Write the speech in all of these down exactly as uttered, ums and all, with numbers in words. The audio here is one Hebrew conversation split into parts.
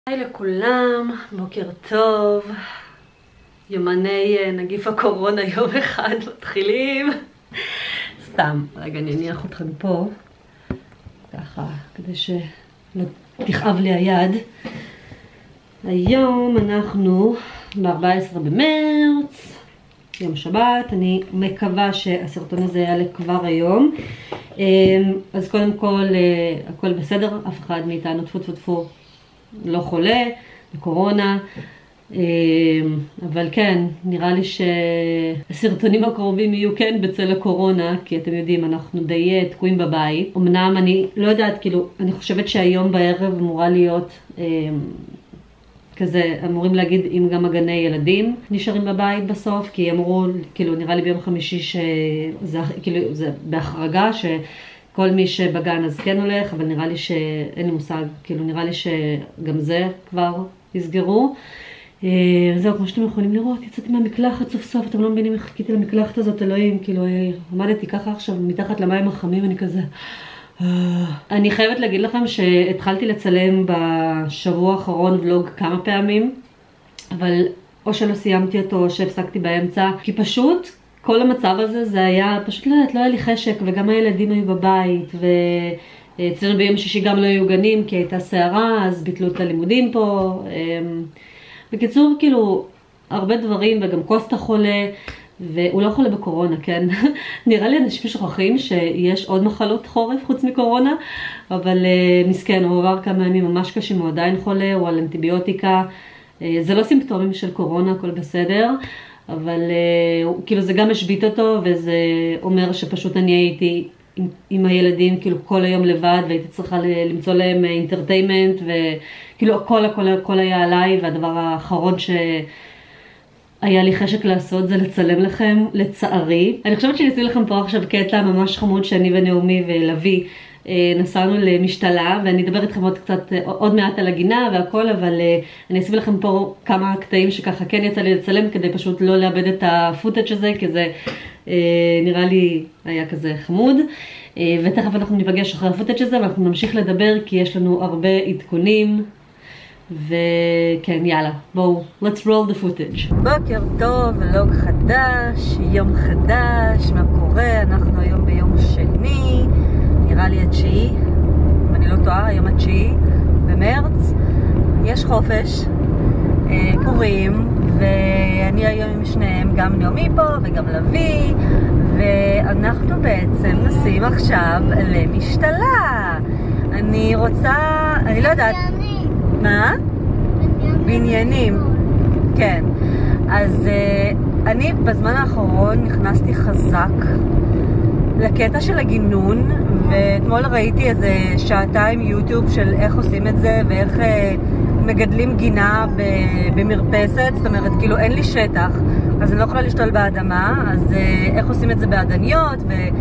היי לכולם, בוקר טוב. יומני נגיף הקורונה יום אחד מתחילים. סתם, רגע אני אניח אתכם פה ככה כדי שלא תכאב לי היד. היום אנחנו ב-ארבעה עשר במרץ, יום שבת. אני מקווה שהסרטון הזה יעלה כבר היום. אז קודם כל הכל בסדר, אף אחד מאיתנו טפו טפו טפו לא חולה בקורונה, אבל כן, נראה לי שהסרטונים הקרובים יהיו כן בצל הקורונה, כי אתם יודעים, אנחנו די תקועים בבית. אמנם אני לא יודעת, כאילו, אני חושבת שהיום בערב אמורה להיות כזה, אמורים להגיד אם גם הגני ילדים נשארים בבית בסוף, כי אמרו, כאילו, נראה לי ביום חמישי שזה, כאילו, זה בהחרגה ש... כל מי שבגן אז כן הולך, אבל נראה לי שאין לי מושג, כאילו נראה לי שגם זה כבר יסגרו. זהו, כמו שאתם יכולים לראות, יצאתי מהמקלחת סוף סוף, אתם לא מבינים איך חיכיתי למקלחת הזאת, אלוהים, כאילו עמדתי ככה עכשיו מתחת למים החמים, אני כזה... אני חייבת להגיד לכם שהתחלתי לצלם בשבוע האחרון ולוג כמה פעמים, אבל או שלא סיימתי אותו או שהפסקתי באמצע, כי פשוט... כל המצב הזה, זה היה, פשוט לא יודעת, לא היה לי חשק, וגם הילדים היו בבית, ואצלנו ביום שישי גם לא היו גנים, כי הייתה סערה, אז ביטלו את הלימודים פה. בקיצור, כאילו, הרבה דברים, וגם קוסטה חולה, והוא לא חולה בקורונה, כן? נראה לי אנשים שוכחים שיש עוד מחלות חורף חוץ מקורונה, אבל מסכן, הוא עבר כמה ימים ממש קשים, הוא עדיין חולה, הוא על אנטיביוטיקה. זה לא סימפטומים של קורונה, הכל בסדר. אבל uh, כאילו זה גם השבית אותו, וזה אומר שפשוט אני הייתי עם, עם הילדים כאילו כל היום לבד, והייתי צריכה למצוא להם אינטרטיימנט, וכאילו הכל הכל הכל היה עליי, והדבר האחרון שהיה לי חשק לעשות זה לצלם לכם, לצערי. אני חושבת שאני לכם פה עכשיו קטע ממש חמוד שאני ונעמי ולוי נסענו למשתלה, ואני אדבר איתכם עוד קצת, עוד מעט על הגינה והכל, אבל אני אשים לכם פה כמה קטעים שככה כן יצא לי לצלם, כדי פשוט לא לאבד את הפוטאג' הזה, כי זה נראה לי היה כזה חמוד. ותכף אנחנו ניפגש אחרי הפוטאג' הזה, ואנחנו נמשיך לדבר, כי יש לנו הרבה עדכונים. וכן, יאללה, בואו, let's roll the footage. בוקר טוב, ולוג חדש, יום חדש, מה קורה? אנחנו היום ביום שני, נראה לי התשיעי, אם אני לא טועה, היום התשיעי במרץ. יש חופש, קוראים, ואני היום עם שניהם, גם נעמי פה וגם לוי, ואנחנו בעצם נסים עכשיו למשתלה. אני רוצה, אני לא יודעת... מה? בניינים. כן. אז אני בזמן האחרון נכנסתי חזק לקטע של הגינון, ואתמול ראיתי איזה שעתיים יוטיוב של איך עושים את זה, ואיך מגדלים גינה במרפסת. זאת אומרת, כאילו אין לי שטח, אז אני לא יכולה לשתול באדמה, אז איך עושים את זה באדניות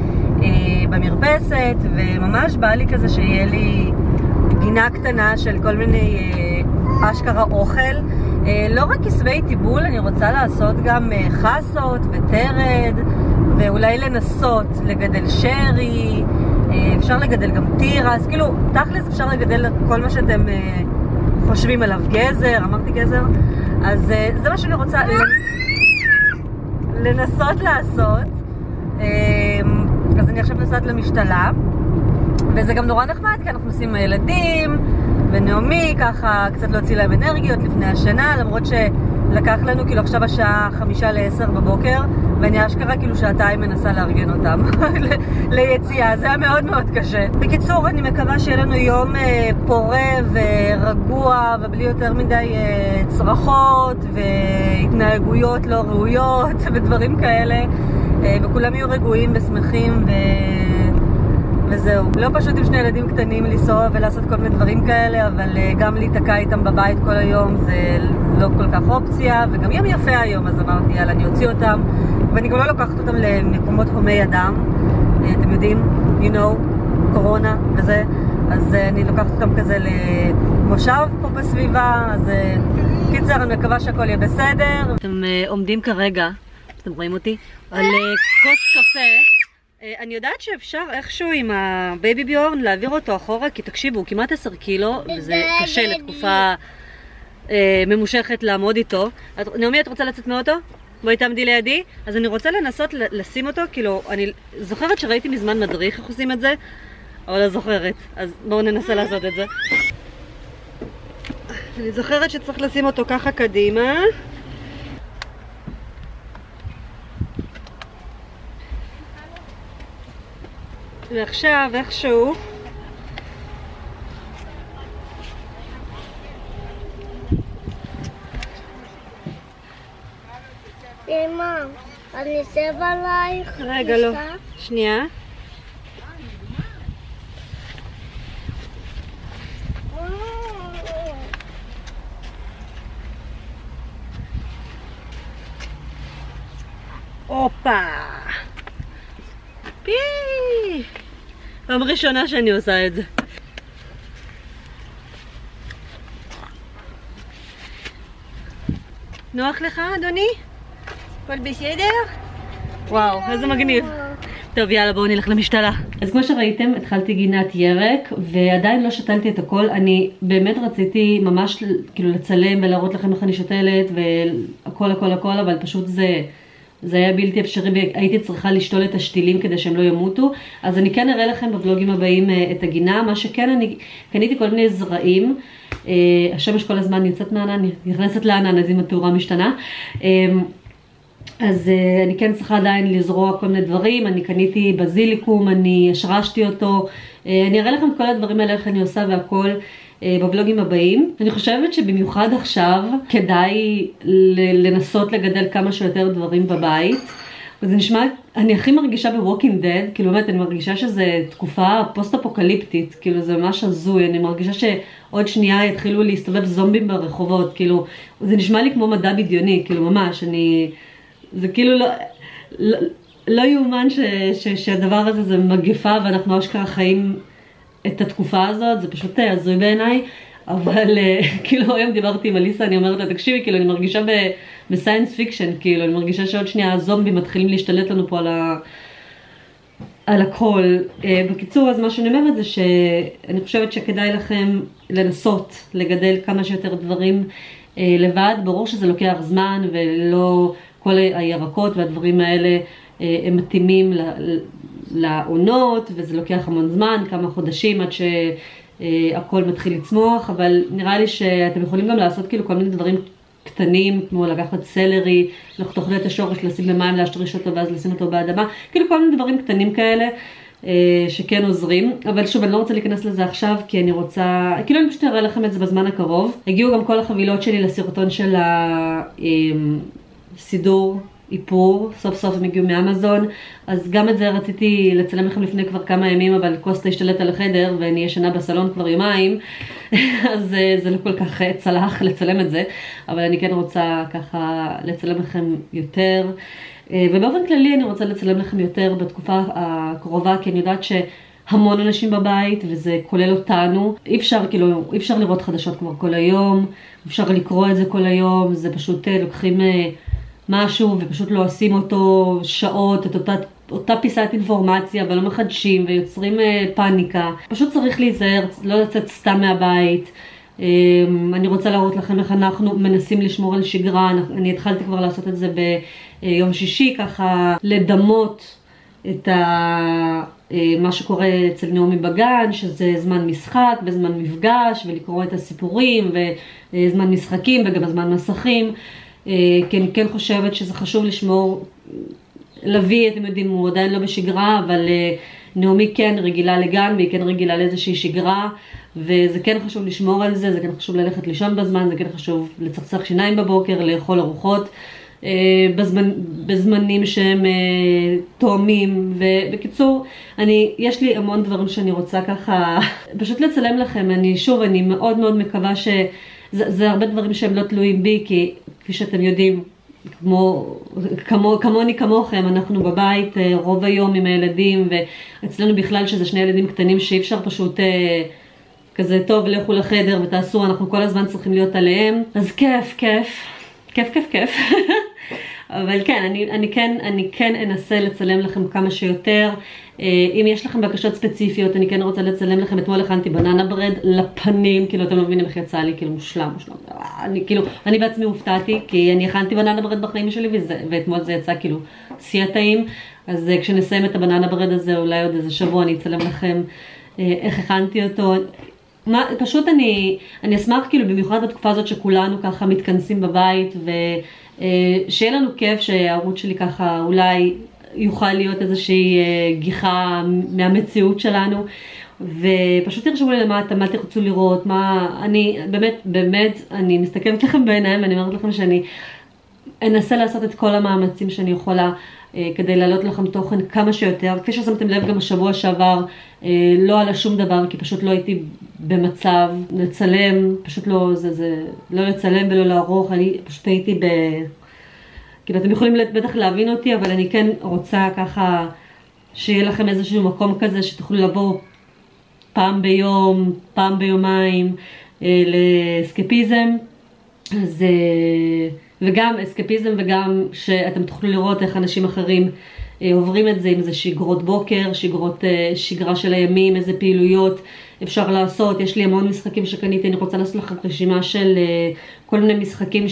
ובמרפסת, וממש בא לי כזה שיהיה לי גינה קטנה של כל מיני אשכרה אוכל. לא רק כסבי טיבול, אני רוצה לעשות גם חסות וטרד, ואולי לנסות לגדל שרי, אפשר לגדל גם טירס, כאילו תכלס אפשר לגדל כל מה שאתם חושבים עליו. גזר, אמרתי גזר? אז זה מה שאני רוצה לנסות לעשות. אז אני עכשיו נסעת למשתלה, וזה גם נורא נחמד, כי אנחנו עושים הילדים, ונעמי ככה קצת להוציא להם אנרגיות לפני השנה, למרות שלקח לנו כאילו עכשיו השעה חמישה לעשר בבוקר, ואני אשכרה כאילו שעתיים מנסה לארגן אותם ליציאה. זה היה מאוד מאוד קשה. בקיצור, אני מקווה שיהיה לנו יום פורה ורגוע, ובלי יותר מדי צרחות והתנהגויות לא ראויות ודברים כאלה, וכולם יהיו רגועים ושמחים ו... וזהו. לא פשוט עם שני ילדים קטנים לנסוע ולעשות כל מיני דברים כאלה, אבל גם להתקע איתם בבית כל היום זה לא כל כך אופציה, וגם יום יפה היום, אז אמרתי יאללה אני אוציא אותם, ואני גם לא לוקחת אותם למקומות הומי אדם, אתם יודעים, you know, קורונה וזה, אז אני לוקחת אותם כזה למושב פה בסביבה. אז קיצר, אני מקווה שהכל יהיה בסדר. אתם עומדים כרגע, אתם רואים אותי, על כוס קפה. אני יודעת שאפשר איכשהו עם הבייבי ביורן להעביר אותו אחורה, כי תקשיבו, הוא כמעט עשר קילו, וזה קשה לתקופה אה, ממושכת לעמוד איתו. את, נעמי, את רוצה לצאת מאוטו? בואי תעמדי לידי. אז אני רוצה לנסות לשים אותו, כאילו, אני זוכרת שראיתי מזמן מדריך איך עושים את זה, אבל לא זוכרת. אז בואו ננסה לעשות את זה. אני זוכרת שצריך לשים אותו ככה קדימה. ועכשיו, איכשהו, אמא, אני אשב עלייך. רגע, לא. שנייה. הופה! פי! פעם ראשונה שאני עושה את זה. נוח לך, אדוני? הכל בסדר? וואו, איזה מגניב. טוב, יאללה, בואו נלך למשתלה. אז כמו שראיתם, התחלתי גינת ירק, ועדיין לא שתלתי את הכל. אני באמת רציתי ממש כאילו לצלם ולהראות לכם איך אני שותלת, והכל הכל הכל, אבל פשוט זה... זה היה בלתי אפשרי והייתי צריכה לשתול את השתילים כדי שהם לא ימותו. אז אני כן אראה לכם בבלוגים הבאים את הגינה. מה שכן, אני קניתי כל מיני זרעים. השמש כל הזמן יוצאת מהענן, נכנסת לענן, אז אם התאורה משתנה. אז אני כן צריכה עדיין לזרוע כל מיני דברים. אני קניתי בזיליקום, אני השרשתי אותו. אני אראה לכם כל הדברים האלה איך אני עושה והכל בבלוגים הבאים. אני חושבת שבמיוחד עכשיו כדאי לנסות לגדל כמה שיותר דברים בבית. וזה נשמע, אני הכי מרגישה ב-Walking Dead, כאילו באמת אני מרגישה שזה תקופה פוסט-אפוקליפטית, כאילו זה ממש הזוי, אני מרגישה שעוד שנייה יתחילו להסתובב זומבים ברחובות, כאילו זה נשמע לי כמו מדע בדיוני, כאילו ממש, אני, זה כאילו לא, לא, לא יאומן ש, ש, שהדבר הזה זה מגפה ואנחנו אשכרה חיים את התקופה הזאת, זה פשוט הזוי בעיניי, אבל כאילו היום דיברתי עם אליסה, אני אומרת לה, תקשיבי, כאילו אני מרגישה בסיינס פיקשן, כאילו אני מרגישה שעוד שנייה הזומבים מתחילים להשתלט לנו פה על, ה... על הכל. בקיצור, אז מה שאני אומרת זה שאני חושבת שכדאי לכם לנסות לגדל כמה שיותר דברים לבד. ברור שזה לוקח זמן ולא כל הירקות והדברים האלה הם מתאימים לעונות, וזה לוקח המון זמן, כמה חודשים עד שהכל מתחיל לצמוח, אבל נראה לי שאתם יכולים גם לעשות כאילו כל מיני דברים קטנים, כמו לקחת סלרי, לחתוך את השורש, לשים במים, להשתריש אותו ואז לשים אותו באדמה, כאילו כל מיני דברים קטנים כאלה שכן עוזרים. אבל שוב, אני לא רוצה להיכנס לזה עכשיו, כי אני רוצה, כאילו אני פשוט אראה לכם את זה בזמן הקרוב. הגיעו גם כל החבילות שלי לסרטון של הסידור איפור, סוף סוף הם הגיעו מאמזון, אז גם את זה רציתי לצלם לכם לפני כבר כמה ימים, אבל קוסטה השתלט על החדר ואני ישנה בסלון כבר יומיים, אז זה לא כל כך צלח לצלם את זה, אבל אני כן רוצה ככה לצלם לכם יותר, ובאופן כללי אני רוצה לצלם לכם יותר בתקופה הקרובה, כי אני יודעת שהמון אנשים בבית, וזה כולל אותנו, אי אפשר כאילו, אי אפשר לראות חדשות כבר כל היום, אפשר לקרוא את זה כל היום, זה פשוט לוקחים משהו ופשוט לא עושים אותו שעות, את אותה, אותה פיסת אינפורמציה ולא מחדשים ויוצרים פאניקה. פשוט צריך להיזהר, לא לצאת סתם מהבית. אני רוצה להראות לכם איך אנחנו מנסים לשמור על שגרה. אני התחלתי כבר לעשות את זה ביום שישי, ככה לדמות את ה... מה שקורה אצל נעמי בגן, שזה זמן משחק וזמן מפגש, ולקרוא את הסיפורים וזמן משחקים וגם זמן מסכים. כי אני כן חושבת שזה חשוב לשמור, לוי, אתם יודעים, הוא עדיין לא בשגרה, אבל נעמי כן רגילה לגן, והיא כן רגילה לאיזושהי שגרה, וזה כן חשוב לשמור על זה, זה כן חשוב ללכת לישון בזמן, זה כן חשוב לצחצח שיניים בבוקר, לאכול ארוחות בזמנ, בזמנים שהם תואמים. ובקיצור, אני, יש לי המון דברים שאני רוצה ככה פשוט לצלם לכם. אני שוב, אני מאוד מאוד מקווה ש... זה, זה הרבה דברים שהם לא תלויים בי, כי כפי שאתם יודעים, כמו, כמו, כמוני כמוכם, אנחנו בבית רוב היום עם הילדים, ואצלנו בכלל שזה שני ילדים קטנים שאי אפשר פשוט כזה טוב, לכו לחדר ותעשו, אנחנו כל הזמן צריכים להיות עליהם. אז כיף, כיף, כיף, כיף, כיף. אבל כן, אני, אני כן, אני כן אנסה לצלם לכם כמה שיותר. אם יש לכם בקשות ספציפיות, אני כן רוצה לצלם לכם. אתמול הכנתי בננה ברד לפנים, כאילו אתם לא מבינים איך יצא לי, כאילו מושלם, מושלם. אני כאילו, אני בעצמי הופתעתי, כי אני הכנתי בננה ברד בחיים שלי, וזה, ואתמול זה יצא כאילו שיא הטעים. אז כשנסיים את הבננה ברד הזה, אולי עוד איזה שבוע אני אצלם לכם איך הכנתי אותו. מה, פשוט אני, אני אשמח כאילו במיוחד בתקופה הזאת שכולנו ככה מתכנסים בבית, ושיהיה לנו כיף שהערוץ שלי ככה אולי יוכל להיות איזושהי גיחה מהמציאות שלנו, ופשוט תרשמו לי למטה מה תרצו לראות, מה, אני באמת, באמת, אני מסתכלת לכם בעיניים, אני אומרת לכם שאני אנסה לעשות את כל המאמצים שאני יכולה, כדי להעלות לכם תוכן כמה שיותר. כפי ששמתם לב גם השבוע שעבר, לא עלה שום דבר, כי פשוט לא הייתי במצב לצלם, פשוט לא, זה, זה, לא לצלם ולא לערוך, אני פשוט הייתי ב... כאילו אתם יכולים בטח להבין אותי, אבל אני כן רוצה ככה שיהיה לכם איזשהו מקום כזה שתוכלו לבוא פעם ביום, פעם ביומיים לאסקפיזם. אז וגם אסקפיזם וגם שאתם תוכלו לראות איך אנשים אחרים עוברים את זה, אם זה שגרות בוקר, שגרות, שגרה של הימים, איזה פעילויות אפשר לעשות. יש לי המון משחקים שקניתי, אני רוצה לעשות לכם רשימה של כל מיני משחקים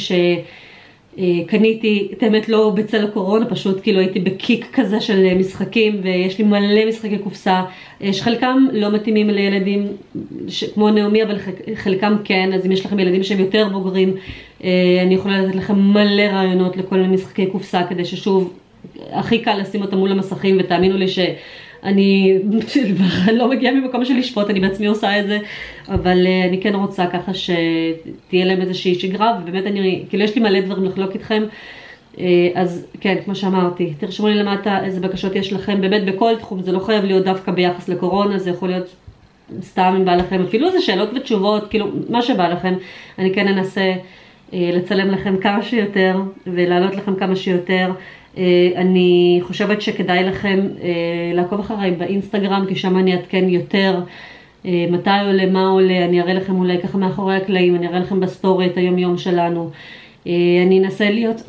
שקניתי, באמת לא בצל הקורונה, פשוט כאילו הייתי בקיק כזה של משחקים, ויש לי מלא משחקי קופסה, שחלקם לא מתאימים לילדים כמו נעמי, אבל חלקם כן. אז אם יש לכם ילדים שהם יותר בוגרים, אני יכולה לתת לכם מלא רעיונות לכל מיני משחקי קופסה, כדי ששוב, הכי קל לשים אותם מול המסכים, ותאמינו לי שאני לא מגיעה ממקום של לשפוט, אני בעצמי עושה את זה, אבל אני כן רוצה ככה שתהיה להם איזושהי שגרה, ובאמת אני, כאילו יש לי מלא דברים לחלוק איתכם. אז כן, כמו שאמרתי, תרשמו לי למטה איזה בקשות יש לכם, באמת בכל תחום, זה לא חייב להיות דווקא ביחס לקורונה, זה יכול להיות סתם אם בא לכם, אפילו זה שאלות ותשובות, כאילו מה שבא לכם. אני כן אנסה לצלם לכם כמה שיותר ולהעלות לכם כמה שיותר. אני חושבת שכדאי לכם לעקוב אחריי באינסטגרם, כי שם אני אתקן יותר מתי עולה, מה עולה, אני אראה לכם אולי ככה מאחורי הקלעים, אני אראה לכם בסטורי את היום יום שלנו. אני אנסה להיות,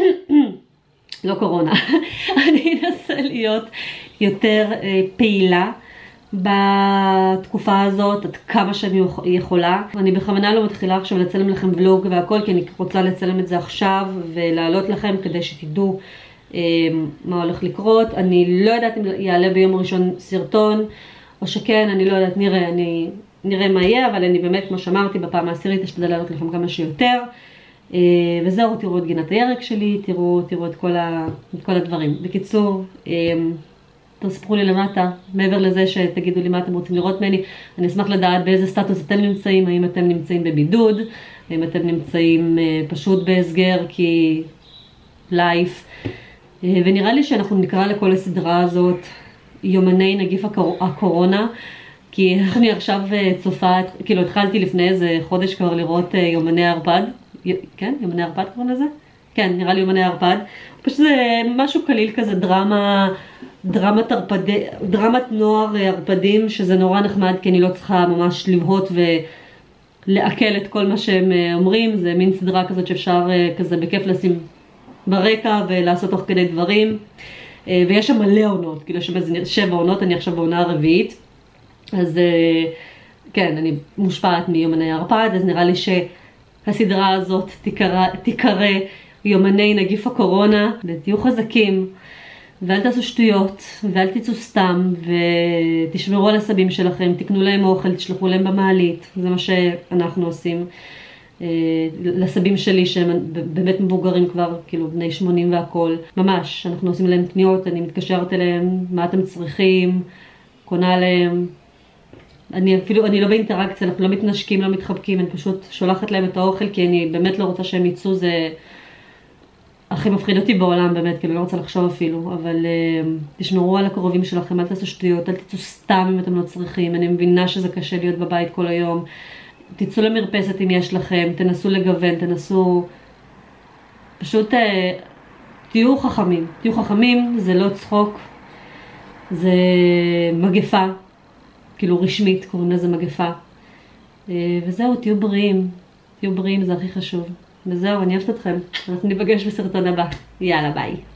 לא קורונה, אני אנסה להיות יותר פעילה בתקופה הזאת, עד כמה שאני יכולה. אני בכוונה לא מתחילה עכשיו לצלם לכם ולוג והכל, כי אני רוצה לצלם את זה עכשיו ולהעלות לכם כדי שתדעו מה הולך לקרות. אני לא יודעת אם יעלה ביום ראשון סרטון או שכן, אני לא יודעת, נראה, אני, נראה מה יהיה, אבל אני באמת, כמו שאמרתי, בפעם העשירית אשתדל להעלות לכם כמה שיותר. וזהו, תראו את גינת הירק שלי, תראו, תראו את כל, ה, את כל הדברים. בקיצור, תספרו לי למטה, מעבר לזה שתגידו לי מה אתם רוצים לראות ממני. אני אשמח לדעת באיזה סטטוס אתם נמצאים, האם אתם נמצאים בבידוד, האם אתם נמצאים פשוט בהסגר כי לייף. ונראה לי שאנחנו נקרא לכל הסדרה הזאת יומני נגיף הקור... הקורונה, כי אני עכשיו צופה, כאילו התחלתי לפני איזה חודש כבר לראות יומני הרפד, כן? יומני הרפד קוראים לזה? כן, נראה לי יומני הרפד. פשוט זה משהו קליל כזה, דרמה, דרמת, הרפדי, דרמת נוער הרפדים, שזה נורא נחמד, כי אני לא צריכה ממש לבהות ולעכל את כל מה שהם אומרים. זה מין סדרה כזאת שאפשר כזה בכיף לשים ברקע ולעשות תוך כדי דברים. ויש שם מלא עונות, כאילו יש שם איזה שבע עונות, אני עכשיו בעונה הרביעית. אז כן, אני מושפעת מיומני הרפד, אז נראה לי שהסדרה הזאת תיקרא, תיקרא יומני נגיף הקורונה. ותהיו חזקים, ואל תעשו שטויות, ואל תצאו סתם, ותשמרו על הסבים שלכם, תקנו להם אוכל, תשלחו להם במעלית. זה מה שאנחנו עושים. לסבים שלי שהם באמת מבוגרים כבר, כאילו בני שמונים והכל, ממש, אנחנו עושים להם קניות, אני מתקשרת אליהם, מה אתם צריכים, קונה להם. אני אפילו, אני לא באינטראקציה, אנחנו לא מתנשקים, לא מתחבקים, אני פשוט שולחת להם את האוכל, כי אני באמת לא רוצה שהם יצאו, זה הכי מפחיד אותי בעולם באמת, כי אני לא רוצה לחשוב אפילו. אבל uh, תשמרו על הקרובים שלכם, אל תעשו שטויות, אל תצאו סתם אם אתם לא צריכים. אני מבינה שזה קשה להיות בבית כל היום. תצאו למרפסת אם יש לכם, תנסו לגוון, תנסו, פשוט uh, תהיו חכמים, תהיו חכמים, זה לא צחוק, זה מגפה, כאילו רשמית קוראים לזה מגפה. uh, וזהו, תהיו בריאים, תהיו בריאים, זה הכי חשוב. וזהו, אני אוהבת אתכם. אנחנו ניפגש בסרטון הבא. יאללה, ביי.